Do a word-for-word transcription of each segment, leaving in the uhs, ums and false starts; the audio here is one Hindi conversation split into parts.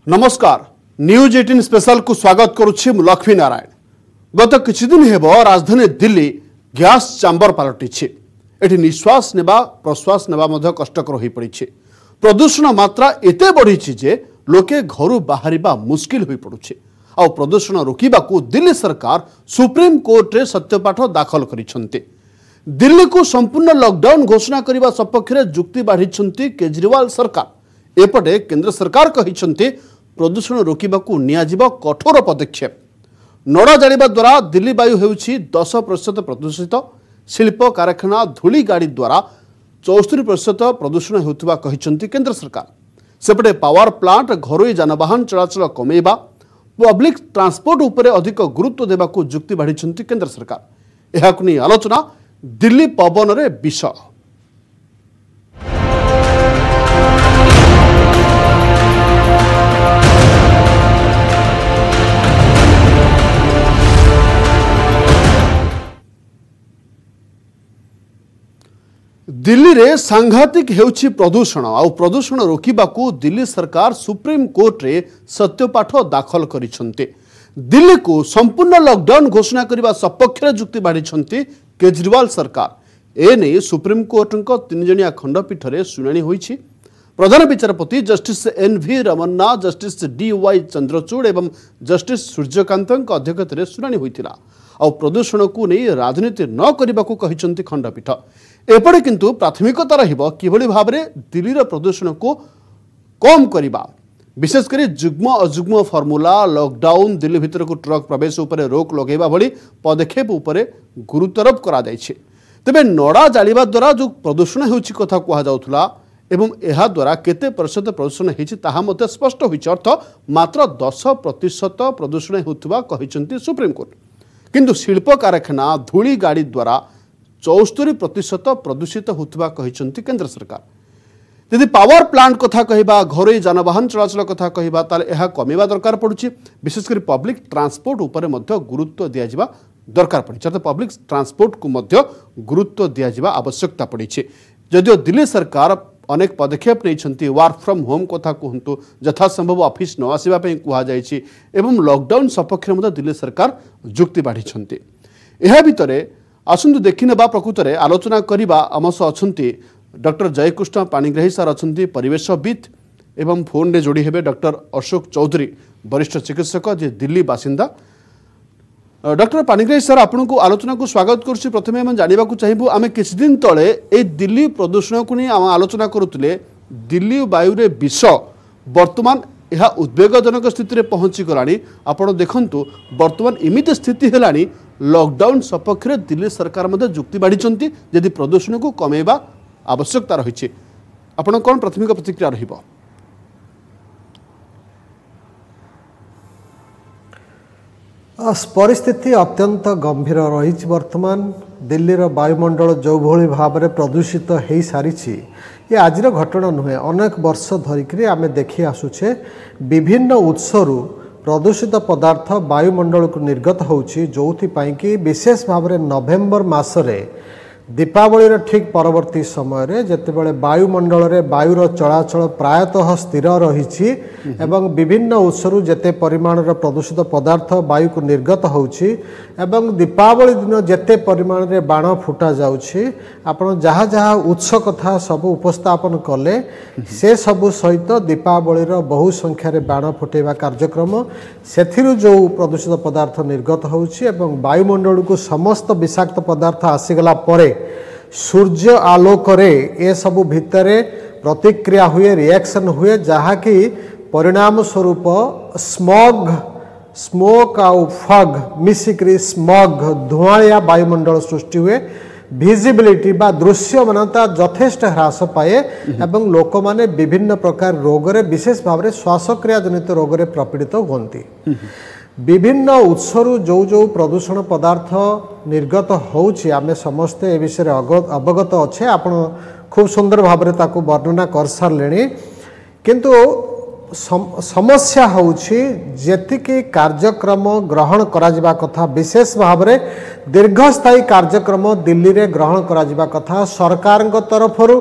नमस्कार न्यूज अठारह स्पेशल को स्वागत करुछि लक्ष्मी नारायण। गत किछि दिन हेब राजधानी दिल्ली गैस चैम्बर पलटि एठी निश्वास नेबा प्रश्वास नेबा मध्य कष्टकर हो पड़ी। प्रदूषण मात्रा एते बढ़ी जे लोके घर बाहरिबा मुश्किल हो पड़ुछि। आ प्रदूषण रोकिबाकू दिल्ली सरकार सुप्रीम कोर्ट रे सत्यपाठ दाखल करिसंते। दिल्ली को संपूर्ण लॉकडाउन घोषणा करने सपक्ष में जुक्ति बाढ़ी केजरीवाल सरकार। एपटे केंद्र सरकार कहिसंते प्रदूषण रोकिबाकू नियाजिबा कठोर पदक्षेप। नड़ा जालिबा द्वारा दिल्ली वायु हेउछि दस प्रतिशत प्रदूषित। शिल्प कारखाना धूली गाड़ी द्वारा चौस्तरी प्रतिशत प्रदूषण हेउथबा कहिसंती केंद्र सरकार। सेपटे पावर प्लांट घरोई जानवाहन चलाचल कमेबा पब्लिक ट्रांसपोर्ट उपरे अधिक गुरुत्व देबाकू जुक्ति बाढ़ी केंद्र सरकार। एहाकू नै आलोचना दिल्ली पवन रे विष। दिल्ली रे सांघातिक हेउछि प्रदूषण। आ प्रदूषण रोकिबाकू दिल्ली सरकार सुप्रीम कोर्ट रे सत्यपाठ दाखल करिसंते। दिल्ली को संपूर्ण लॉकडाउन घोषणा करने सपक्ष में जुक्ति बाढ़ी केजरीवाल सरकार। एने सुप्रीम कोर्ट तीन जणिया खंडपीठ में शुणाणी होईछि। प्रधान विचारपति justice N V Ramana, justice D Y Chandrachud एवं जस्टिस सूर्यकांत अध्यक्षता में शुणाणी होइतिला। आ प्रदूषण को नहीं राजनीति न करने को कहिसंती खंडपीठ। एपटे किंतु प्राथमिकता रहिबो किभली भाबरे दिल्लीर प्रदूषण को कम करिबा। विशेषकर जुग्म अजुग्म फर्मुला लॉकडाउन दिल्ली भीतर को ट्रक प्रवेश उपरे रोक लगेबा भली पदक्षेप उपरे गुरुत्वारोप करा जायछि। तेबे नड़ा जालिबा द्वारा जो प्रदूषण हेउछि कथा कुहा जाउथुला एवं एहा द्वारा केते प्रतिशत प्रदूषण हेछि ताहा मते स्पष्ट होइछि। अर्थ मात्र दस प्रतिशत प्रदूषण हेउथबा कहिसंती सुप्रीम कोर्ट। किंतु शिल्प कारखाना धूली गाड़ी द्वारा चौस्तरी प्रतिशत प्रदूषित होथबा कहिसंती केंद्र सरकार। यदि पावर प्लांट कथा कहबा घरोई जानवाहन चलाचल कथा कहबा ताले एहा कमेबा दरकार पड़ुछि। विशेषकर पब्लिक ट्रांसपोर्ट उपरे मध्य गुरुत्व दिया जिबा दरकार पड़ी। अर्थात पब्लिक ट्रांसपोर्ट को मध्य गुरुत्व दिया जिबा आवश्यकता पड़ी। जदिओ दिल्ली सरकार अनेक पदक्षेप नहीं वर्क फ्रॉम होम कथा कहतु यथासंभव ऑफिस न आसवा कह जाए एवं लॉकडाउन सपक्ष में दिल्ली सरकार जुक्ति बाढ़ी। यह भितर आसतु देखने प्रकृत में आलोचना करवा आम सह अच्छा डॉक्टर जयकृष्ण पाणिग्राही सार अच्छा परिवेशविद एवं फोन में जोड़ी हेबे डॉक्टर अशोक चौधरी वरिष्ठ चिकित्सक जे दिल्ली बासिंदा। डॉक्टर पाणिग्राही सर आपन को आलोचना को स्वागत करुछि। प्रथमे हम जानिबा को चाहिबु आमे किछि दिन तळे ए दिल्ली प्रदूषण को नहीं आम आलोचना करुतले। दिल्ली वायु रे विष वर्तमान यह उद्वेगजनक स्थिति रे पहुंची गलानी। आपण देखंतु वर्तमान एमिति स्थिति हेलानी लॉकडाउन सपक्ष में दिल्ली सरकार मध्य जुक्ति बाढ़ी यदि प्रदूषण को कमेबा आवश्यकता रही। आपण कौन प्राथमिक प्रतिक्रिया रहिबो? परिस्थिति अत्यंत गंभीर रही। वर्तमान दिल्लीर वायुमंडल जो भली भाव में प्रदूषित हो सारी ये आजिर घटना नुहे। अनेक वर्ष धरिक आमे देखी आसुचे विभिन्न उत्सरू प्रदूषित पदार्थ वायुमंडल को निर्गत होउछि। जोथि कि विशेष भाव में नवेम्बर मासरे दीपावली ठीक परवर्ती समय रे जेतेबेले वायुमंडल रे वायुर चलाचल प्रायतः स्थिर रही एवं विभिन्न उत्सरू जेते परिमाण प्रदूषित पदार्थ वायु को निर्गत होउछि एवं दीपावली दिन जेते परिमाण रे बाण फुटा जाउछि। आपण जहाँ जहाँ उत्स कथा सब उपस्थापन कले से सब सहित दीपावली बहु संख्यार बाण फुटेबा कार्यक्रम सेथिरु जो प्रदूषित पदार्थ निर्गत होउछि एवं वायुमंडल को समस्त विषाक्त पदार्थ आसीगला परे सूर्य आलोक रे ए सबु भितरे प्रतिक्रिया हुए रिएक्शन हुए जहाँ कि परिणाम स्वरूप स्मॉग स्मोक आउ फग मिसिक्री स्मॉग धुआंया वायुमंडल सृष्टि हुए। विजिबिलिटी बा दृश्यमानता यथेष्ट ह्रास पाए एवं लोक माने विभिन्न प्रकार रोग रे विशेष भाव में श्वासक्रिया जनित रोग रे प्रपीड़ित होती। विभिन्न उत्सरू जो जो प्रदूषण पदार्थ निर्गत होउछि आमे समस्ते ए विषय अवगत अच्छे। आपण खूब सुंदर भाव में ताकू वर्णना कर सारे। किंतु समस्या होउछि जेतिकी कार्यक्रम ग्रहण करा जिबा कथा विशेष भाव में दीर्घस्थायी कार्यक्रम दिल्ली रे ग्रहण करा जिबा कथा सरकार तरफरु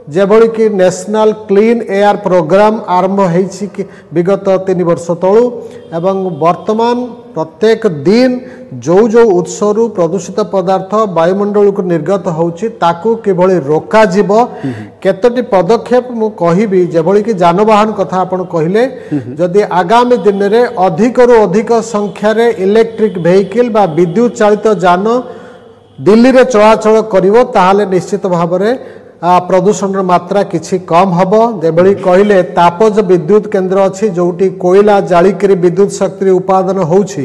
जेभली कि नेशनल क्लीन एयर प्रोग्राम आरंभ होईछि कि विगत तीन वर्ष तलू एवं वर्तमान प्रत्येक दिन जो जो उत्सरू प्रदूषित पदार्थ वायुमंडल को निर्गत होउछि ताकू किभली रोका जीव केतोटी पदक्षेप मु कहिबी जेभली कि जानवाहन कथा आपण कहिले जदि आगामी दिन रे अधिक रु अधिक संख्या रे इलेक्ट्रिक व्हीकल बा विद्युत चालित जान दिल्ली रे चलाचल करिवो ताहाले निश्चित भाव रे प्रदूषण मात्रा किछि कम हबो जेभली कहिले तापज विद्युत केंद्र अछि जोटी कोयला जालिकरी विद्युत शक्ति उत्पादन होउछि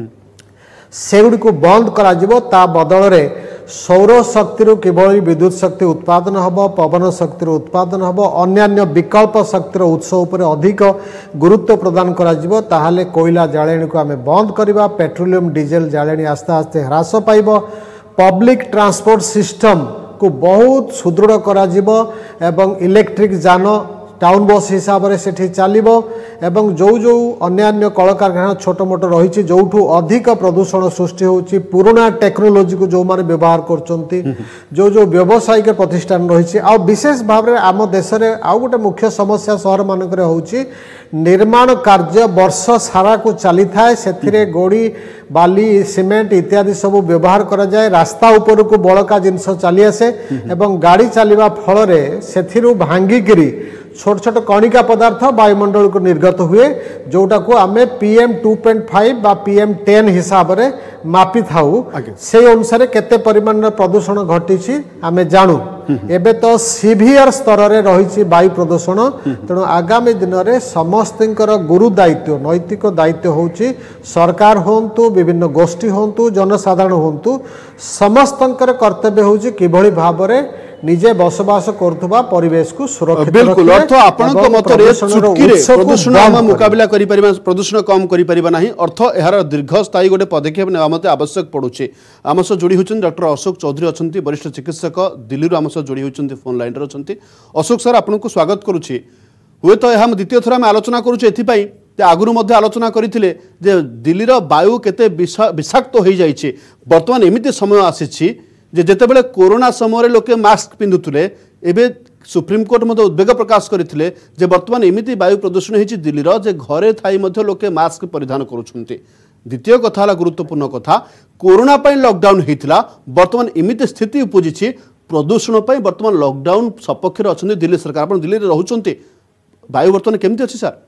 सेगुडी को बंद करा जिवो ता बदल रे सौर शक्ति रु किभली विद्युत शक्ति उत्पादन हबो पवन शक्ति रु उत्पादन हबो अन्यान्य विकल्प शक्ति रो उत्स उपरे अधिक गुरुत्व प्रदान करा जिवो ताहाले कोयला जाळेणी को आमे बंद करिबा पेट्रोलियम डीजल जाळेणी आस्ते आस्ते ह्रास पाइबो पब्लिक ट्रांसपोर्ट सिस्टम को बहुत सुदृढ़ करा जिवो एवं इलेक्ट्रिक जान टाउन बस हिसाब से सेठी चलिबो एवं जो जो अन्यान्य कल कारखाना छोट मोट रही जोठू अधिक प्रदूषण सृष्टि होची पुराना टेक्नोलोजी को जो माने व्यवहार करचंती जो जो व्यावसायिक प्रतिष्ठान रही आ विशेष भाव में आम देश में आउ गोटे मुख्य समस्या सहर मानक होची निर्माण कार्य वर्ष सारा को चली थाए से गोड़ी बाली सीमेंट इत्यादि सब व्यवहार करा जाए रास्ता ऊपर को बड़का जिनस चली आसे एवं गाड़ी चलवा फल से भांगिकी छोट छोट कणिका पदार्थ वायुमंडल को निर्गत हुए जोटा को आमे पीएम टू पॉइंट फाइव बा पीएम टेन हिसाब रे मापी थाउ से अनुसार केते परिमाण प्रदूषण घटी आमे जानू एबे तो सीवियर स्तर रे रही वायु प्रदूषण तेणु आगामी दिन में समस्तर गुरु दायित्व नैतिक दायित्व होची सरकार होंतु विभिन्न गोष्ठी होंतु जनसाधारण होंतु समस्तंकर कर्तव्य होची किभली भाव रे निजे बसवास करथुबा परिवेश को सुरक्षित बिल्कुल अर्थ आपनक मतरे चुटकीरे प्रदूषण हम मुकाबला करि परिबा प्रदूषण कम करि परिबा नाही अर्थ एहार दीर्घस्थायी गोटे पदक्षेप नेवा मते आवश्यक पड़ुचे आम सह जोड़ी होचन डॉक्टर अशोक चौधरी अछंती वरिष्ठ चिकित्सक दिल्ली रो आम सह जोड़ी होचन फोन लाइन रे अछंती अशोक सर आपनक स्वागत करूची हुए तो हम द्वितीय थर हम आलोचना करूचे एथि पई जे आगुरु मध्य आलोचना करिथिले जे दिल्ली रो वायु केते विषाक्त होई जाईचे वर्तमान एमिति समय आसीछि जे जेते बेले कोरोना समय लोके मास्क पिंधुतले एबे सुप्रीम कोर्ट मध्य उद्वेग प्रकाश करथिले जे वर्तमान एमिति वायु प्रदूषण हेछि दिल्ली रो जे घरे थाई मध्य लोके मास्क परिधान करूछन्ते द्वितीय कथा हला गुरुत्वपूर्ण कथा कोरोना पई लॉकडाउन हेतिला वर्तमान एमिति स्थिति उपजिछि प्रदूषण पई वर्तमान लॉकडाउन सपक्ष रे अछन्ते दिल्ली सरकार अपन दिल्ली रे रहउछन्ते वायु वर्तमान केमिति अछि सर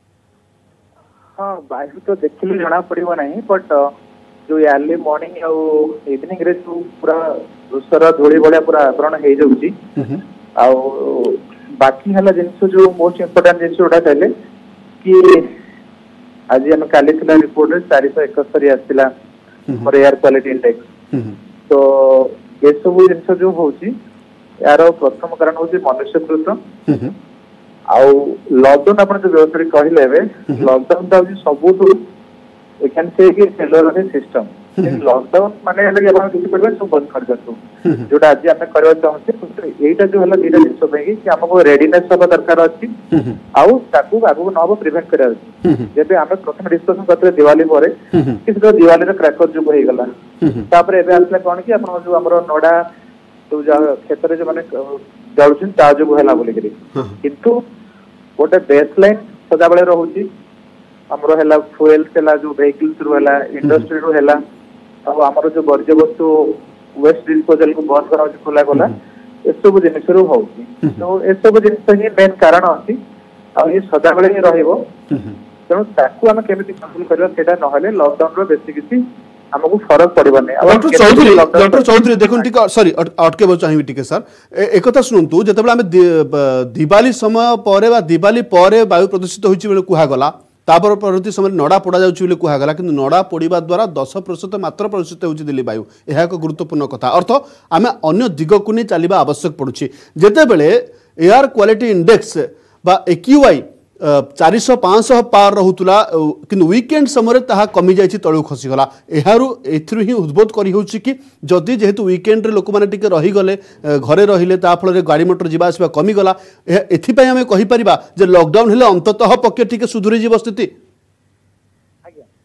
हां वायु तो देखिले जणा पड़िबो नाही बट जो अर्ली मॉर्निंग आउ इवनिंग रे जो पूरा धूसर धूली भलिया पूरा आवरण हो जाउची आउ बाकी हला जिंस जो मोस्ट इंपोर्टेंट जिंस उडा कहले कि आज हम काली थिला रिपोर्ट रे चार सौ इकहत्तर आस्तिला फॉर एयर क्वालिटी इंडेक्स तो ये सब जिंस जो होची यार प्रथम कारण होची मनुष्यकृत आउ लॉकडाउन अपन जो व्यवस्था कहले बे लॉकडाउन ता सबुठु we can say कि फेलर ऑफ सिस्टम लॉकडाउन माने हला कि आपण किछि करबे सब बंद कर दतु जोटा आज हम करबा चाहते एटा जो हला दीटा जिंस बे कि हमको रेडीनेस सब दरकार अछि आउ ताकू आगु न हो प्रिवेंट करे अछि जेबे हम प्रथम डिस्कशन करते दिवाली परे किस तो दिवाली रे क्रैकर जो होई गला तापर एबे आसले कोन कि आपण जो हमरो नोडा तो जा क्षेत्र रे जो माने जाउछिन ता जो हला बोली करी किंतु गोटे बेसलाइन सदा बेले रहउची हमरो हला फ्यूल सेला जो व्हीकल्स रो हला इंडस्ट्री रो हला अब हमरो जो वर्ज्य वस्तु वेस्ट डिस्पोजल को बंद करा खुला गला ए सब जिनिस रो होउची तो ए सब जिनिस ही मेन कारण अछि आ ये सदा बेले ही रहइबो तेणु ताकू हम केमिति कंट्रोल करबा सेटा नहले लॉकडाउन रो बेसी किछि हमको फरक पड़बा नै डॉक्टर चौधरी डॉक्टर चौधरी देखुन ठीक सॉरी अटके बो चाहिबी ठीक सर एक कथा सुनंतु जतबेला हम दिवाली समय परे बा दिवाली परे वायु प्रदूषित होइछि बेले कुहा गला तापर परवर्ती समय नड़ा पोड़ा जाउछि कुहा गला किंतु नड़ा पोड़ीबा द्वारा दस प्रतिशत मात्र प्रदूषित होउछि दिल्ली वायु एहा एक गुरुत्वपूर्ण कथा अर्थ आमे अन्य दिग को नै चलिबा आवश्यक पड़ुछि जेते बेले एयर क्वालिटी इंडेक्स बा एक्यूआई चार सौ पाँच सौ पार रहुतला किंतु वीकेंड समय ताहा कमी जाइछि तळु खसी गला एहारु एथरु ही उद्बोध करी होउछि कि जदि जेहेतु वीकेंड रे लोक माने टिके रही गले घरे रहिले ता फल रे गाड़ी मोटर जिबा आसबा कमी गला एथि पय हमें कहि परिबा जे लॉकडाउन हेले अंततः पक्के टिके सुधुरी जीव स्थिति आज्ञा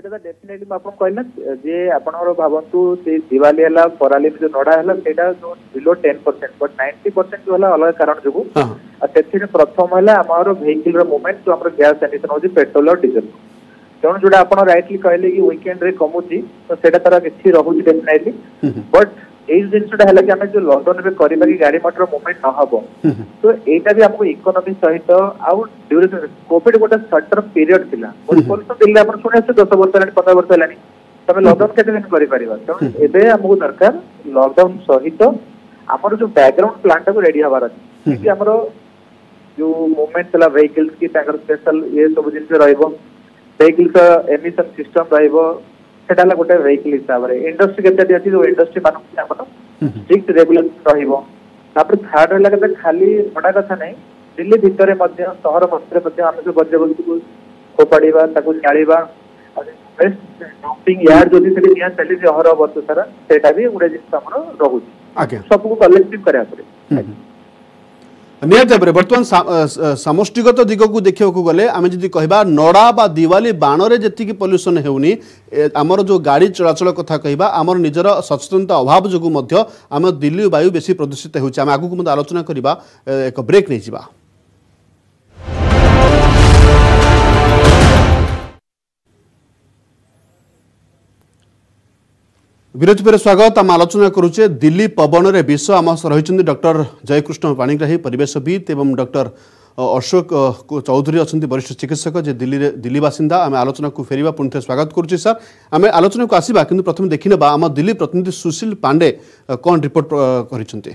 সেটা তো ডেফিনেটলি ମୁଁ ଆପଣଙ୍କୁ କହିଲି ନା ଯେ ଆପଣଙ୍କର ଭାବନ୍ତୁ ସେ ଦିୱାଲି ହେଲା ପରାଲି ଯୋଉ ନଡା ହେଲା ସେଇଟା ଯୋଉ below ten percent but ninety percent ଯୋଉ ହେଲା ଅଲଗା କାରଣ ଯୋଗୁ ଆଉ ସେଥିରେ ପ୍ରଥମ ହେଲା ଆମର ଭେହିକିଲ ର ମୁଭମେଣ୍ଟ ଯୋଉ ଆମର ଗ୍ୟାସ ଏମିଶନ ହଉଛି ପେଟ୍ରୋଲ ଆଉ ଡିଜେଲ ତେଣୁ ଯୋଉଟା ଆପଣ ରାଇଟଲି କହିଲେ କି ୱିକେଣ୍ଡ ରେ କମୁଛି ତ ସେଇଟା ତାର କିଛି ରହୁଛି ଡେଫିନେଟଲି ବଟ୍ ଏଇ ଜିନିଷଟା ହେଲା କି ଆମେ ଯୋଉ ଲକଡାଉନ ଏବେ କରିବା କି ଗାଡି ମଟର ମୁଭମେଣ୍ଟ ନ ହବ ତ ଏଇଟା ବି ଆମକୁ ଇକୋନୋମି ସହିତ ଆଉ ଡ୍ୟୁରେସନ କୋଭିଡ ଗୋଟେ ସର୍ଟ ଟର୍ମ ପିରିୟଡ ଥିଲା ପଲ୍ୟୁସନ ଦିଲ୍ଲୀ ଆପଣ ଶୁଣି ଆସିବେ ଦଶ ବର୍ଷ ହେଲାଣି ପନ୍ଦର ବର୍ଷ ହେଲାଣି ତମେ ଲକଡାଉନ କେତେ ଦିନ କରିପାରିବା ତେଣୁ ଏବେ ଆମକୁ ଦରକାର ଲକଡାଉନ ସହିତ ଆମର ଯୋଉ ବ୍ୟାକଗ୍ରାଉଣ୍ଡ ପ୍ଲାନ୍ ଟାକୁ ରେଡି ହବାର ଅଛି କି ଆମର ଯୋଉ ମୁଭମେଣ୍ଟ ଥିଲା ଭେହିକିଲ୍ସ କି ତାଙ୍କର ସ୍ପେଶାଲ ଇଏ ସବୁ ଜିନିଷ ରହିବ ଭେହିକିଲ୍ସ ଏମିଶନ ସିଷ୍ଟମ ରହିବ সেটা হলো গোটে ভেহিকল হিসাবে ইন্ডস্ট্রি কেতে আছে যে ইন্ডস্ট্রি মানুষ আমার স্ট্রিক্ট রেগুলেশন রহিব তারপরে থার্ড হলা কথা খালি বড় কথা নাই দিল্লী ভিতরে মধ্য শহর মধ্যে মধ্য আমি যে বজ্রবস্তুକୁ খোপাড়িবা তাକୁ জাଳିবা বেস্ট ডম্পিং ইয়ার্ড যদি সেটি নিয়া চালি যে হর ବର୍ଷ ସାରା সেটা ବି ଗୋଟେ ଜିନିଷ ଆମର ରହୁଛି ଆଜ୍ଞା ସବୁକୁ କଲେକ୍ଟିଭ କରିବା ପଡେ निहत भाव में बर्तमान समष्टिगत दिग को देखा गले आम जी कह नड़ा बा दिवाली बाण में जी पल्यूसन होनी आमर जो गाड़ी चलाचल कथा कह आमर निजर सचेतनता अभाव जो आम दिल्ली वायु बेसी प्रदूषित होगी आम आगू आलोचना करवा एक ब्रेक नहीं जा विरोधी पर स्वागत आम आलोचना करुचे दिल्ली पवन रे विष आम रही डॉक्टर जयकृष्ण पाणिग्राही परिवेशविद एवं डॉक्टर अशोक चौधरी अच्छा वरिष्ठ चिकित्सक जे दिल्ली रे दिल्ली बासिंदा आम आलोचना को फेरवा पुणी स्वागत करुचे सर आम आलोचना को आसवा कि प्रथम देखने आम दिल्ली प्रतिनिधि सुशील पांडे कौन रिपोर्ट कर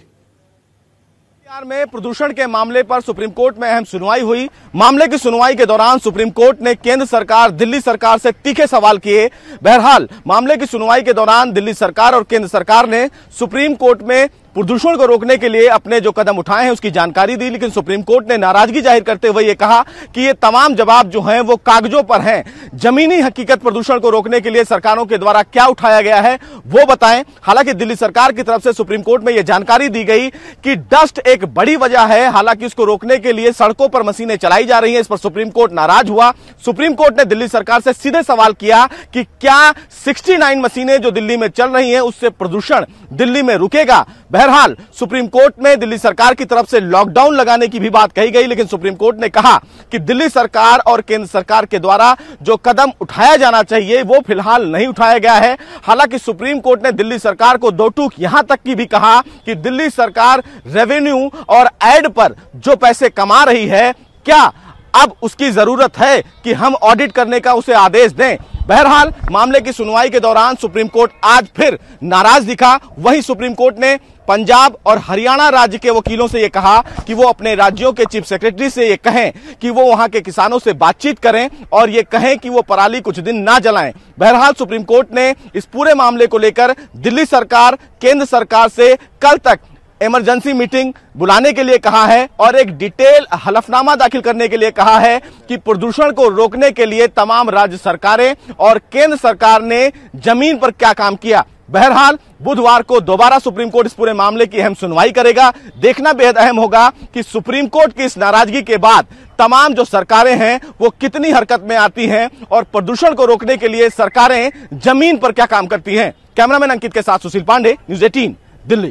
बिहार में प्रदूषण के मामले पर सुप्रीम कोर्ट में अहम सुनवाई हुई। मामले की सुनवाई के दौरान सुप्रीम कोर्ट ने केंद्र सरकार दिल्ली सरकार से तीखे सवाल किए। बहरहाल मामले की सुनवाई के दौरान दिल्ली सरकार और केंद्र सरकार ने सुप्रीम कोर्ट में प्रदूषण को रोकने के लिए अपने जो कदम उठाए हैं उसकी जानकारी दी, लेकिन सुप्रीम कोर्ट ने नाराजगी जाहिर करते हुए ये कहा कि ये तमाम जवाब जो हैं वो कागजों पर हैं। जमीनी हकीकत प्रदूषण को रोकने के लिए सरकारों के द्वारा क्या उठाया गया है वो बताएं। हालांकि दिल्ली सरकार की तरफ से सुप्रीम कोर्ट में यह जानकारी दी गई कि डस्ट एक बड़ी वजह है, हालांकि इसको रोकने के लिए सड़कों पर मशीनें चलाई जा रही हैं। इस पर सुप्रीम कोर्ट नाराज हुआ। सुप्रीम कोर्ट ने दिल्ली सरकार से सीधे सवाल किया कि क्या उनहत्तर मशीनें जो दिल्ली में चल रही हैं उससे प्रदूषण दिल्ली में रुकेगा। बहरहाल सुप्रीम कोर्ट में दिल्ली सरकार की तरफ से लॉकडाउन लगाने की भी बात कही गई, लेकिन सुप्रीम कोर्ट ने कहा कि दिल्ली सरकार और केंद्र सरकार के द्वारा जो कदम उठाया जाना चाहिए वो फिलहाल नहीं उठाया गया है। हालांकि सुप्रीम कोर्ट ने दिल्ली सरकार को दो टूक यहां तक की भी कहा कि दिल्ली सरकार रेवेन्यू और एड पर जो पैसे कमा रही है, क्या अब उसकी जरूरत है कि हम ऑडिट करने का उसे आदेश दें। बहरहाल मामले की सुनवाई के दौरान सुप्रीम कोर्ट आज फिर नाराज दिखा। वहीं सुप्रीम कोर्ट ने पंजाब और हरियाणा राज्य के वकीलों से यह कहा कि वो अपने राज्यों के चीफ सेक्रेटरी से ये कहें कि वो वहां के किसानों से बातचीत करें और ये कहें कि वो पराली कुछ दिन ना जलाएं। बहरहाल सुप्रीम कोर्ट ने इस पूरे मामले को लेकर दिल्ली सरकार केंद्र सरकार से कल तक इमरजेंसी मीटिंग बुलाने के लिए कहा है और एक डिटेल हलफनामा दाखिल करने के लिए कहा है कि प्रदूषण को रोकने के लिए तमाम राज्य सरकारें और केंद्र सरकार ने जमीन पर क्या काम किया। बहरहाल बुधवार को दोबारा सुप्रीम कोर्ट इस पूरे मामले की अहम सुनवाई करेगा। देखना बेहद अहम होगा कि सुप्रीम कोर्ट की इस नाराजगी के बाद तमाम जो सरकारें हैं वो कितनी हरकत में आती हैं और प्रदूषण को रोकने के लिए सरकारें जमीन पर क्या काम करती हैं। कैमरामैन अंकित के साथ सुशील पांडे, न्यूज़ अठारह, दिल्ली।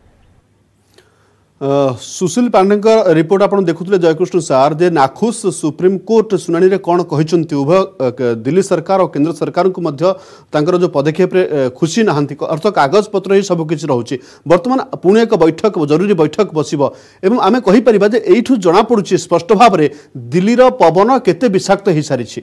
सुशील पांडे रिपोर्ट आप देखुले जयकृष्ण सार जे नाखुश सुप्रीम कोर्ट शुणाणी रे कौन कहते उभय दिल्ली सरकार और केंद्र सरकार को मध्य तांकर जो पदक्षेप रे खुशी नहांती अर्थ कागज पत्र ही सबकिछ रहुछि। वर्तमान पुणे एक बैठक जरूरी बैठक बसिबो एवं आमे कहि परिबा जे एठु जणा पडुछि स्पष्ट भाव रे दिल्ली रो पवन केते विषाक्त होई सारिछि।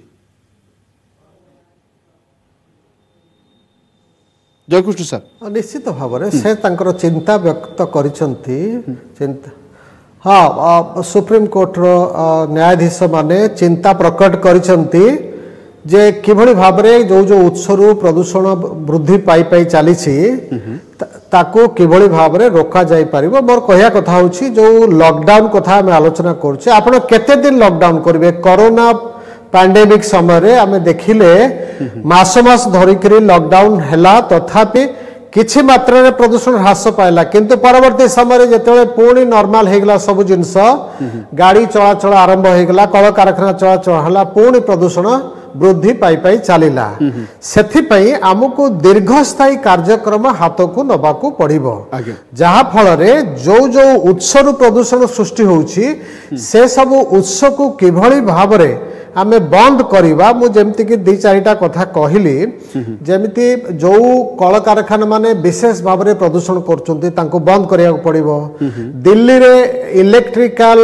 जयकृष्ण सर निश्चित भाव में से तांकर चिंता व्यक्त करिसंती चिंता हाँ सुप्रीम कोर्ट रो न्यायाधीश माने चिंता प्रकट करिसंती जे किभଳି भाबरे जो जो उत्सरू प्रदूषण वृद्धि पाई पाई चली ताको किभଳି भाबरे रोका जाई परिबो। मोर कहया कथा होछि जो लॉकडाउन कथा हम आलोचना करछे आपण केते दिन लॉकडाउन करबे। कोरोना पैंडेमिक समय आम देखिले मास मास धरिक लॉकडाउन हैला तथापि किछि मात्रा रे प्रदूषण ह्रास पाइला, किंतु परवर्ती समय जेतेबेले पुणी नॉर्मल हेगला सब जिनस गाड़ी चलाचल आरंभ हेगला कल कारखाना चलाचल हला पुणी प्रदूषण वृद्धि पाई पाई चलिला सेथिपई आमको दीर्घस्थायी कार्यक्रम हाथ को नबाकू पड़िबो जहा फल रे जो जो उत्स रु प्रदूषण सृष्टि होउछि से सब उत्स को किभली भाबरे आमे बंद करिबा मु जेमति कि दि चारिटा कथा कहली जेमति जो कल कारखाना माने विशेष भाबरे प्रदूषण करचंती तांको बंद करिया पड़िबो दिल्ली रे इलेक्ट्रिकल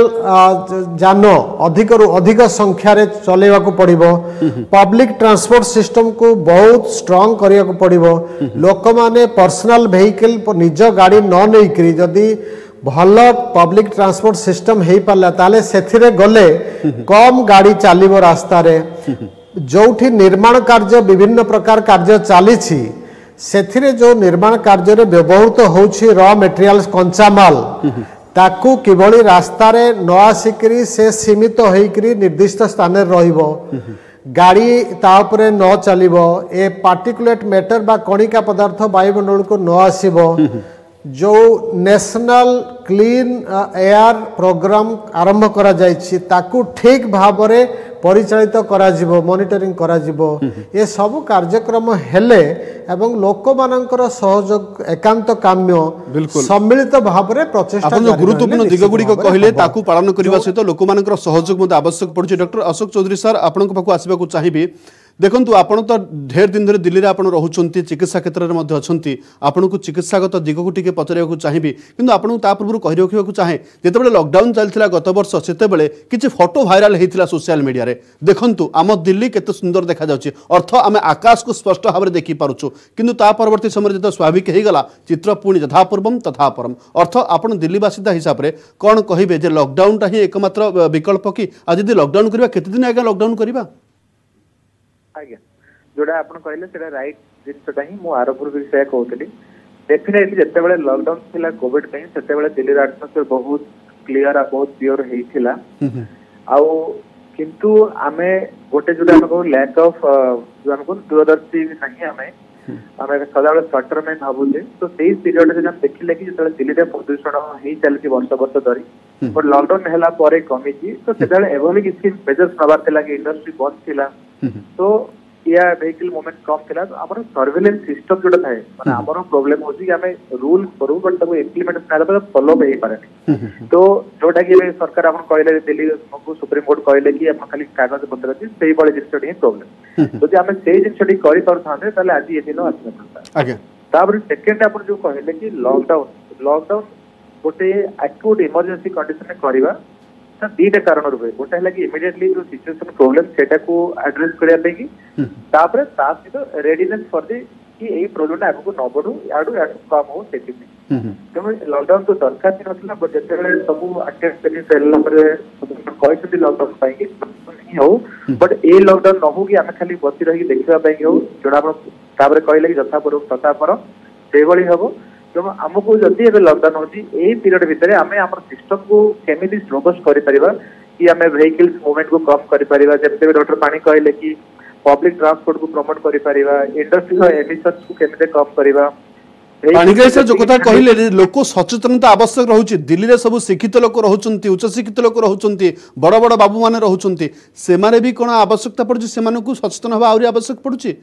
जान अधिक रु अधिक संख्या रे चलेवा को पड़िबो पब्लिक ट्रांसपोर्ट सिस्टम को बहुत स्ट्रांग करिया को पड़िबो लोक माने पर्सनल व्हीकल निज गाड़ी न नै करी जदी भल पब्लिक ट्रांसपोर्ट सिस्टम हो पाला ताले सेथिरे गले कम गाड़ी चलिबो रास्ता रे जोठी निर्माण कार्य विभिन्न प्रकार कार्य चली सेथिरे जो निर्माण कार्य रे व्यवहृत होछि रॉ मटेरियल्स कंचा माल ताकू किभली रास्ता रे न आसिकरी से सीमित होइकरी निर्दिष्ट स्थान रे रहिबो गाड़ी ता उपरे न चलिबो ए पार्टिकुलेट मैटर बा कणिका पदार्थ वायुमंडल को न आसीबो जो नेशनल क्लीन एयर प्रोग्राम आरंभ करा जायछि ताकू ठीक भाबरे परिचालित करा जिवो मॉनिटरिंग करा जिवो ये सब कार्यक्रम हेले एवं लोक मानकर सहयोग एकांत काम्य सम्मिलित भाबरे प्रचेष्टा आपण जो गुरुत्वपूर्ण दिगगुडी को कहिले ताकू पालन करबा सहित लोक मानकर सहयोग मते आवश्यक पड़छि डॉक्टर अशोक चौधरी सर आपण को पाखु आसीबा को चाहिबी देखंतु आपण तो ढेर दिन धरे दिल्ली रे आपण रहउचंती चिकित्सा क्षेत्र रे मध्ये अछंती आपण को चिकित्सागत दिग को टिके पचरिया को चाहिबी किंतु आपण ता पूर्व कहि रखिबा को चाहे जेतेबेले लॉकडाउन चलथिला गत वर्ष सेतेबेले किछि फोटो वायरल हेतिला सोशल मीडिया रे देखंतु आम दिल्ली केते सुंदर देखा जाउची अर्थ आमे आकाश को स्पष्ट भाबरे देखि पारुछु किंतु ता परवर्ती समय जत स्वाभाविक हे गला चित्र पूर्ण यथा पूर्वम तथा परम अर्थ आपण दिल्ली बासिदा हिसाब रे कोन कहिबे जे लॉकडाउन ता ही एकमात्र विकल्प कि आज यदि लॉकडाउन करबा केते दिन आगे लॉकडाउन करबा आज्ञा जोड़ा आपन कहले सेटा राइट जिनसटा ही मु आरंभर विषय कहतली डेफिनेटली जते बेले लॉकडाउन थिला कोविड पे सेते बेले दिल्ली एटमॉस्फेयर बहुत क्लियर आ बहुत प्योर हेथिला आउ किंतु आमे गोटे जोड़ा हमको लैक ऑफ जो हमको दूरदर्शी नहीं आमे आमे सदा बेले शॉर्ट टर्म में भाबुले तो सेही पीरियड जे हम देखिले कि जते दिल्ली रे प्रदूषण हेई चलती वर्ष वर्ष धरी पर लॉकडाउन हेला परे कमी छी तो सेते बेले एभली किछि मेजर्स नबार थिला कि इंडस्ट्री बंद थिला तो या व्हीकल मूवमेंट कम थिला तो हमर सर्वेलेंस सिस्टम जोटा थाए माने हमर प्रॉब्लम होची कि हमें रूल करू बट तब इंप्लीमेंट नाला पर फॉलो हे पारे तो जोटा कि सरकार अपन कहले दिल्ली को सुप्रीम कोर्ट कहले कि अपन खाली कागज पत्र अछि सेही बळे जिनिसटी ही प्रॉब्लम जदि हमें सेही जिनिसटी करि पर थाने ताले आज ये दिन आसी नता आगे तापर सेकंड अपन जो कहले कि लॉकडाउन लॉकडाउन गोटे एक्यूट इमरजेंसी कंडीशन में करबा दीटा कारण रुपए गोटे है कि इमिडिएटली जो सिचुएशन प्रॉब्लम सेटा को एड्रेस करिया पे कि तापर ता सहित रेडीनेस फॉर दी कि एई प्रॉब्लम आगु न बढ़ू याडू याडू कम हो सेति तो लॉकडाउन तो दरकार थी नथला बट जते बेले सब अटेंड करी फेलला पर कहते लॉकडाउन पाई कि नहीं हो बट ए लॉकडाउन न हो कि हम खाली बसी रही देखिबा पाई हो जोडा आपण तापर कहले कि जथा पर तथा पर सेवली हबो तो आमको जदि एबे लॉकडाउन होची ए पीरियड भितरे आमे हमर सिस्टम को केमिति रोबस्ट करि परिबा कि आमे व्हीकल्स मूवमेंट को कम करि परिबा जेते डॉक्टर पानी कहले कि पब्लिक ट्रांसपोर्ट को प्रमोट करि परिबा इंडस्ट्री रो एमिशंस को केमिति कम परिबा पानी के से जो कथा कहले लोक सचेतनता आवश्यक रहउची दिल्ली रे सब शिक्षित लोक रहउचंती उच्च शिक्षित लोक रहउचंती बड़ बड़ बाबू माने रहउचंती से माने भी कोन आवश्यकता पड़ुची से माने को सचेतन हवा आउरी आवश्यक पड़ुची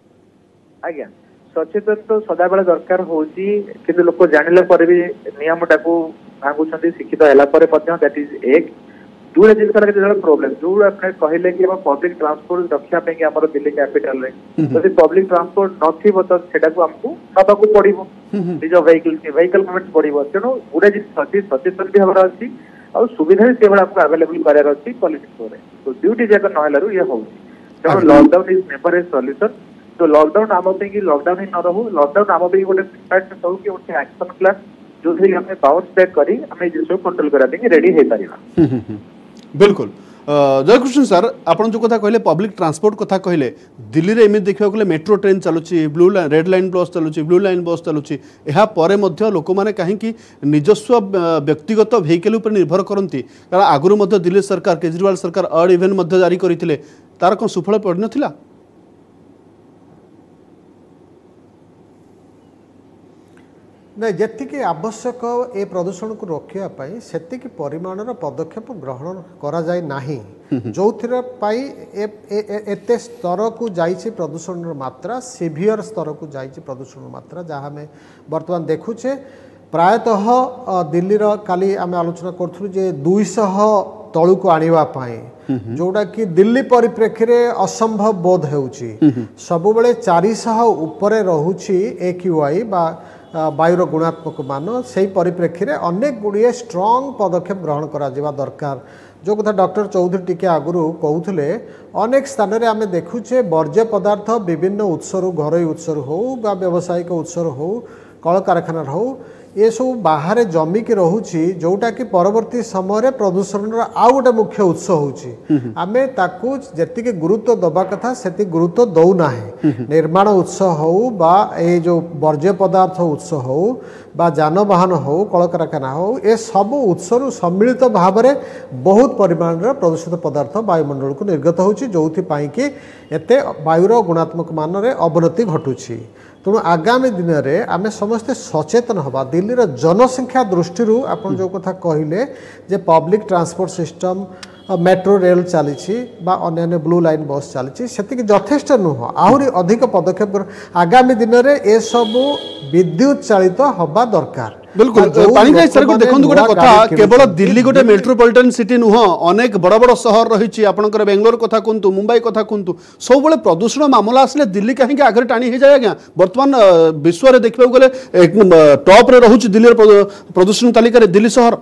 आज्ञा सचेतन तो सदा बेले दरकार होची किंतु लोक जानिले पर भी नियमटा को भांगुछंती शिक्षित हला पर पद्य दैट इज एक दूर जिन तरह के प्रॉब्लम जो आपने कहले कि हम पब्लिक ट्रांसपोर्ट रक्षा पे कि हमर दिल्ली कैपिटल रे यदि पब्लिक ट्रांसपोर्ट नथि बत सेटा को हमको नबा को पड़िबो निज व्हीकल के व्हीकल मूवमेंट पड़िबो तेनो गुडे जिन सचेत सचेतन भी हमरा अछि और सुविधा से बड़ा आपको अवेलेबल करार अछि पॉलिटिक्स रे तो ड्यूटी जक नहलारु ये होउची तो lockdown is never a solution तो लॉकडाउन आम कि लॉकडाउन ही न रहू लॉकडाउन आम गोटे हो कि गोटे एक्शन प्लान जो हमें बाउंस बैक करी हमें जिन कंट्रोल करा देंगे रेडी हो पारिबा बिल्कुल जयकृष्ण सर आपन जो कथा कहले पब्लिक ट्रांसपोर्ट कथा कहले दिल्ली रे एमि देखियो गले मेट्रो ट्रेन चलुची blue line red line bus चलुची ब्लू लाइन बस चलुची एहा परे मध्य लोक माने काहे कि निजस्व व्यक्तिगत व्हीकल ऊपर निर्भर करंती कारण आगुरु मध्य दिल्ली सरकार केजरीवाल सरकार ऑड इवन मध्य जारी करिथिले तार कोन सुफल पड़ नथिला ना जी आवश्यक ए प्रदूषण को रोकने से परिमाण पदक्षेप ग्रहण करा जाए नाही जो एत स्तर को जाइए प्रदूषण मात्रा सीवियर स्तर को जाइए प्रदूषण मात्रा जहाँ आम बर्तमान देखुचे प्रायतः दिल्ली काली आम आलोचना करूँ जे दुईश तलू को आने जोटा कि दिल्ली परिप्रेक्षी में असंभव बोध होउची सब बेले चारिश उपरे रहुची एक्यूआई बा वायुर गुणात्मक मान से परिप्रेक्षी में अनेक गुड़िए स्ट्रंग पदक्षेप ग्रहण करा जिबा दरकार जो कथा डॉक्टर चौधरी टिके आगुरी कहते अनेक स्थान में आम देखुचे वर्ज्य पदार्थ विभिन्न उत्सर घरोई उत्सर हो बा व्यावसायिक उत्सर हो कल कारखाना हो ये सब बाहर जमिकी रोची जोटा कि परवर्ती समय प्रदूषण आउ गोटे मुख्य उत्स होमें जी गुरुत्व दबा कथा से गुरुत्व दौना निर्माण उत्स हो बा ये जो वर्ज्य पदार्थ उत्स हो बा जानवाहन हो कल कारखाना हो ये सब उत्सर सम्मिलित भाव में बहुत परिमाण प्रदूषित पदार्थ वायुमंडल को निर्गत होची जोथि कि एते वायुर गुणात्मक मान रे अवनति घटुची तेणु आगामी दिन में आम समस्ते सचेतन हवा दिल्ली जनसंख्या दृष्टि आप जो कथा कहले जे public transport system metro rail चली अन्य ब्लू लाइन बस चली से यथेष्ट नुह आहरी अधिक पदक्षेप आगामी दिन में ये सब विद्युत चालित हवा दरकार बिल्कुल पानी सर को देखो गोटे कथा केवल दिल्ली गोटे मेट्रोपॉलिटन सिटी नुह अनेक बड़ बड़ सहर रही आपंकर बेंगलोर कथा कहतु मुंबई कथा कहतु सब प्रदूषण मामला आसले दिल्ली कहीं आगे टाणी हो जाए आज्ञा बर्तमान विश्व में देखा गले टॉप रे रहुची दिल्ली प्रदूषण तालिका दिल्ली सहर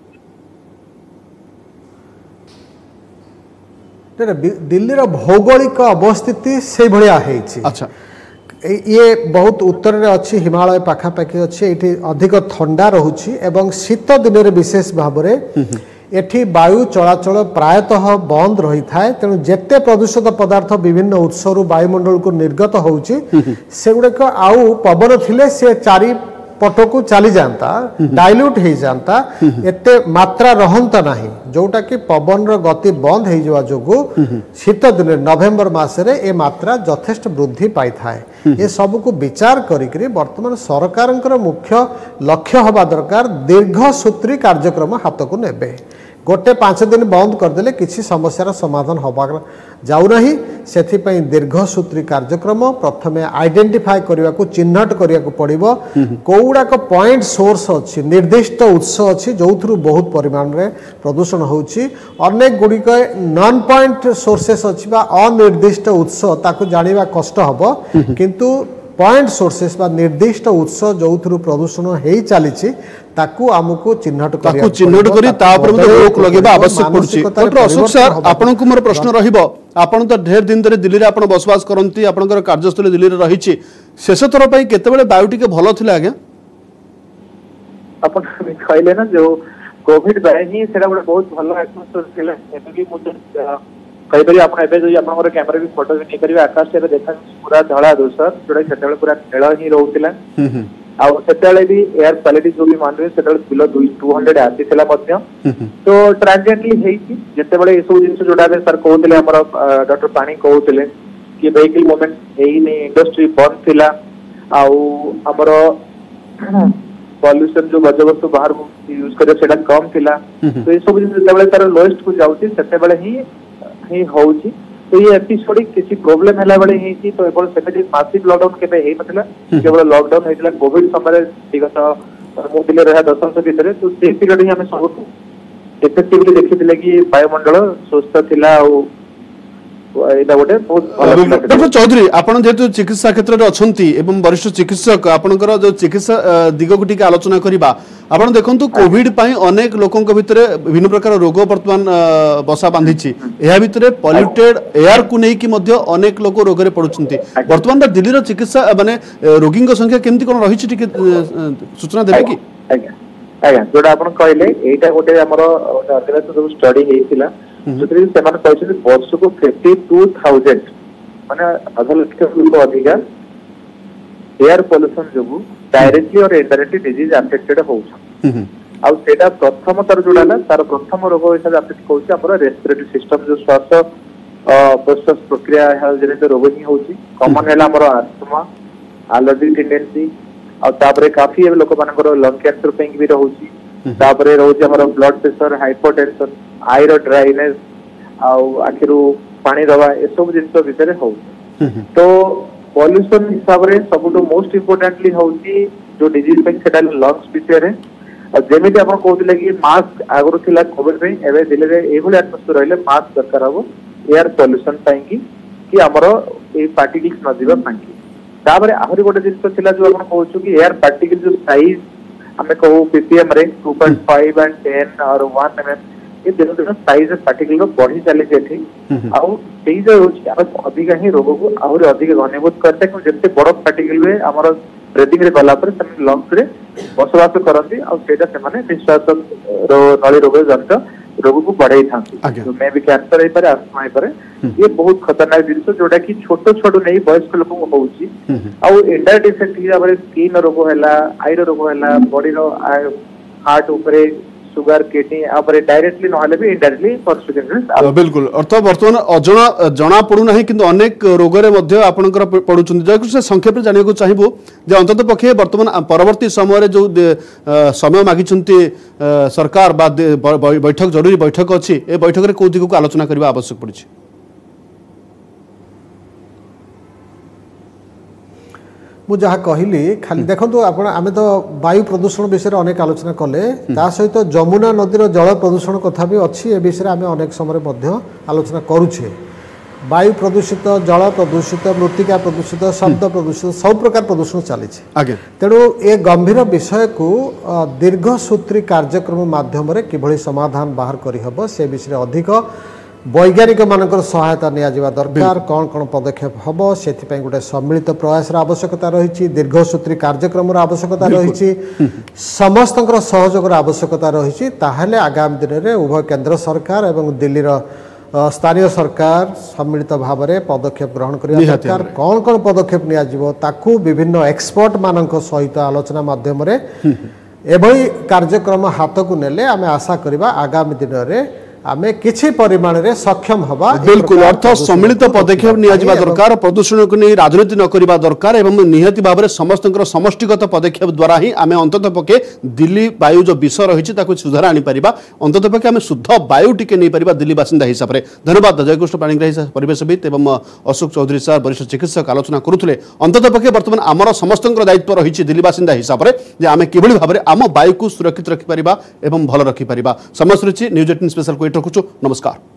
दिल्ली भौगोलिक अवस्थिति से भाया अच्छा ये बहुत उत्तर में अच्छी हिमालय पाखापाखि अच्छी ये अधिक ठंडा रोची एवं शीत दिन में विशेष भाव में एठी वायु चलाचल प्रायतः बंद रही थाए तेणु जेते प्रदूषित पदार्थ विभिन्न उत्सर वायुमंडल को निर्गत होउची सेगुड़ाक आउ पवन थिले से चारि पट को चली जाता डाइल्यूट हो जाता एते मात्रा रहंता नहीं जोटा कि पवन गति बंद हो जोगु शीत दिन नवेम्बर मासरे ए मात्रा यथेष्ट वृद्धि पाई थाए ये सब को विचार करी वर्तमान सरकार मुख्य लक्ष्य हवा दरकार दीर्घ सूत्री कार्यक्रम हाथ को नेबे गोटे पांच दिन बंद करदे किसी समस्यार समाधान हवा जाऊना से दीर्घ सूत्री कार्यक्रम प्रथमे आइडेंटिफाई करने को चिन्हट करने को पड़ो कौड़ाक पॉइंट सोर्स अच्छी निर्दिष्ट उत्स अच्छी जो बहुत परिमाण में प्रदूषण होची अनेक गुड़िक नॉन पॉइंट सोर्सेस अच्छी अनिर्दिष्ट उत्स ताकू जानिबा कष्ट हबो किंतु पॉइंट सोर्सेस बा निर्दिष्ट उत्स जो प्रदूषण हो चली ताकू आमको चिन्हट ताकू चिन्हट करी ता पर रोक लगेबा आवश्यक पड़छि। डॉक्टर अशोक सर आपन को मोर प्रश्न रहिबो आपन तो ढेर दिन धरे दिल्ली रे आपन बसवास करंती आपनकर कार्यस्थल दिल्ली रे रहिछि शेष थर पई केतेबेले बायु टिके भलो थिला आज्ञा अपन कहले ना जो कोविड बाय ही सेरा बहुत भलो एटमॉस्फियर थिला एबे भी मुझे कई बार आप जो कैमरा भी फोटो भी नहीं करेंगे आकाश से देखा पूरा धड़ा दूसर जोटा से पूरा खेल ही रोला आते भी एयर क्वालिटी जो भी मानवे से बिलो टू हंड्रेड आसी तो ट्रांजिएंटली जिते बड़े ये सब जिन जोटा सर कहते डॉक्टर पानी कहते कि वेहिकल मूवमेंट इंडस्ट्री बंद थिला आमर पॉल्यूशन जो बर्ज्यवस्तु बाहर यूज कर कम थिला तो ये सब जिन जो तार लोएस्ट को जाऊँगी से ही ही होउची तो ये एपिसोडिक किसी प्रॉब्लम हला बळे ही तो एबल सेमेडी मासिव लॉकडाउन केबे हे नथिला केवल लॉकडाउन हेतिला कोविड समय विगत मोबिले रहा दस वर्ष भीतर तो से पीरियड ही हमें सब इफेक्टिवली देखिथिले कि वायुमंडल सुस्थ थिला डॉक्टर चौधरी आपन जेतु चिकित्सा क्षेत्र में अछंती एवं वरिष्ठ चिकित्सक आपनकर जो चिकित्सा दिग को टिके आलोचना करिबा आपन देखंतु कोविड पई अनेक लोकन भितर विभिन्न प्रकार रोग वर्तमान बसा बांधिछि एहा भितर पॉल्यूटेड एयर को नै कि मध्य अनेक लोक रोग रे पडुछंती वर्तमान दिल्ली रो चिकित्सा माने रोगी संख्या केमति कोन रहिछि टिके सूचना देबे कि आज्ञा आज्ञा जोडा आपन कहले एटा गोटे हमर ऑर्गेनाइजेशन स्टडी हेतिला जो वर्ष को फिफ्टी टू थाउजेंड मान आधा लक्ष लोक अधिका एयर पॉल्यूशन जो डायरेक्टली और इनडायरेक्टली डिजीज अफेक्टेड होटा प्रथम तार जोड़ा तार प्रथम रोग हिसाब से अफेक्ट होकर रेस्पिरेटरी सिस्टम जो श्वास प्रश्वास प्रक्रिया जनित रोग ही हूँ कमन है आस्थमा एलर्जी टेंडेंसी आउे काफी लोक मान लंग कैंसर भी रोचे रोचे आम ब्लड प्रेशर हाइपरटेंशन आईर ड्राइनेस आखिर पानी दवा ए सब जिन विषय हो तो पॉल्यूशन हिसाब से सब मोस्ट इम्पोर्टेंटली हूँ जो डिजीज से लंग्स विषय जमी आप कहते कि मास्क आगुरी थी कोविड में दिल्ली में ये एटमोस्फियर रही मास्क दरकार हम एयर पॉल्यूशन कि आमर ये पार्टिकल्स न जावाई आहरी गोटे जिन जो आप कहूँ कि एयर पार्टिकल जो साइज आम कहू पीपीएम रे two point five and ten और वन एम एम ये दिन दिन साइज पार्टिकल बढ़ी चली अधिक ही रोग को आहरी अधिक घनीभूत करते जिते बड़ पार्टिकल हुए आम ब्रेथिंग रे गला पर लंग्स रे बसवास करती निश्वास नली रोग जनित रोग को बढ़ाई था मे भी कैंसर हो पारे आस्थमा हो पारे ये बहुत खतरनाक जिन जोटा कि छोट छोट नहीं वयस्क लोक हो इनडायरेक्ट इफेक्ट हिसाब से स्किन रोग है आईर रोग है बॉडी हार्ट उपरे सुगर किडनी डायरेक्टली ना भी इनडायरेक्टली कॉन्सिक्वेंसेस बिल्कुल अर्थ बर्तमान अजना जना पड़ूना किंतु अनेक रोगरे मध्ये आपनकर पड़ुचंती जयकृष्ण संक्षेप जानिया को चाहिबो जे अंतत पक्षे वर्तमान परवर्ती समय जो समय मागिचंती सरकार बा बैठक जरूरी बैठक अछि ए बैठक रे को दिगो आलोचना करबा आवश्यक पड़छि मु जहाँ कहली खाली देखो आप आम तो वायु प्रदूषण विषय अनेक आलोचना कले ता सहित जमुना नदीर जल प्रदूषण कथा भी अच्छी ए विषय आम अनेक समय आलोचना करुछे वायु प्रदूषित जल प्रदूषित मृत्तिका प्रदूषित शब्द प्रदूषित सब प्रकार प्रदूषण चली तेणु ए गंभीर विषय को दीर्घसूत्री कार्यक्रम माध्यम किभली समाधान बाहर करहब से विषय अधिक वैज्ञानिक मानकर सहायता निया दरकार कौन कौन पदक्षेप हम से गोटे सम्मिलित प्रयास आवश्यकता रही दीर्घसूत्री कार्यक्रम आवश्यकता रही समस्त सहयोग आवश्यकता रही आगामी दिन में उभय केंद्र सरकार और दिल्ली स्थानीय सरकार सम्मिलित भाव में पदक्षेप ग्रहण करने दरकार कौन कौन पदक्षेप निया विभिन्न एक्सपर्ट मान सहित आलोचना माध्यम एभली कार्यक्रम हाथ को नेले आम आशा करवा आगामी दिन में आमे किछि परिमाण रे सक्षम हवा बिल्कुल अर्थ सम्मिलित पदक्षेप निया जिबा दरकार प्रदूषण को नहीं राजनीति न करिबा दरकार एवं निहति भाव में समस्तंकर समष्टिगत पदक्षेप द्वारा ही आमे अंतत पके दिल्ली वायु जो विषय रही ताको सुधार आनी परिबा अंतत पके आमे शुद्ध वायु टिके नहीं परिबा दिल्ली बासिंदा हिसाब रे धन्यवाद जयकृष्ण पाणिग्राही परिवेशविद एवं अशोक चौधरी सर वरिष्ठ चिकित्सक आलोचना करुथले अंतत पके वर्तमान आमर समस्तंकर दायित्व रही दिल्ली बासिंदा हिसाब रे जे आमे किभली भाव में आम वायु को सुरक्षित रखि परिबा एवं भल रखि परिबा समस्त रही न्यूज एटीन स्पेशल को रखुछु नमस्कार।